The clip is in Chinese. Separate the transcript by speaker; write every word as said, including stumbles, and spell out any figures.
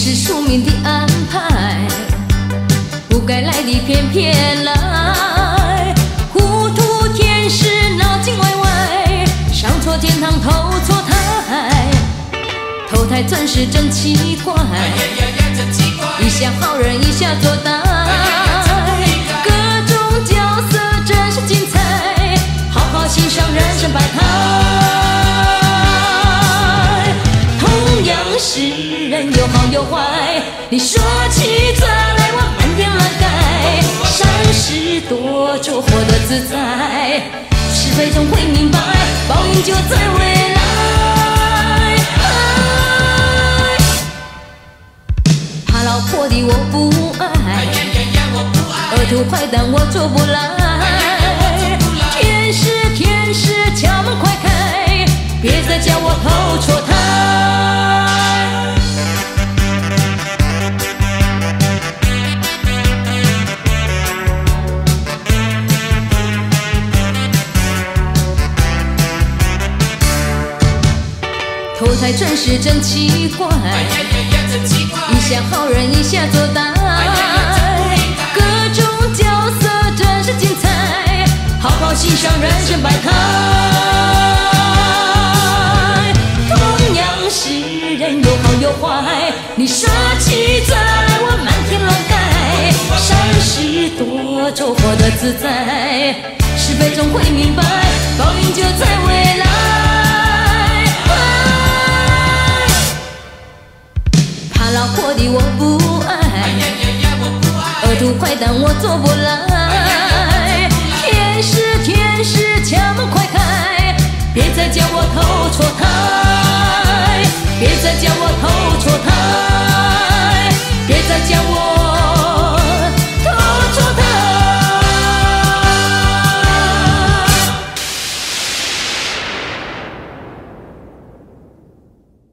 Speaker 1: 是宿命的安排，不该来的偏偏来，糊涂天使脑筋歪歪，上错天堂投错胎，投胎转世真奇怪，一下好人一下做歹，各种角色真是精彩，好好欣赏人生百态。同样是人有好有坏，你说起这来我漫天乱盖，善事多就活得自在，是非总会明白，报应就在未来。怕老婆的我不爱，恶毒坏蛋我做不来，天使天使敲门快开，别再叫我投错胎。投胎转世真奇怪，一下好人一下做歹，各种角色真是精彩，好好欣赏人生百态。同样是人有好有坏，你说起这来我漫天乱盖，善事多就活得自在，是非总会明白，报应就在未来。老婆的我不爱，恶毒坏蛋我做不来，天使天使敲门快开，别再叫我投错胎，别再叫我投错胎。